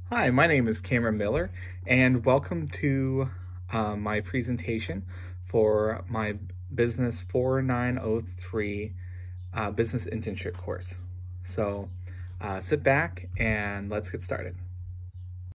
Hi, my name is Cameron Miller, and welcome to my presentation for my Business 4903 Business Internship course. So sit back and let's get started.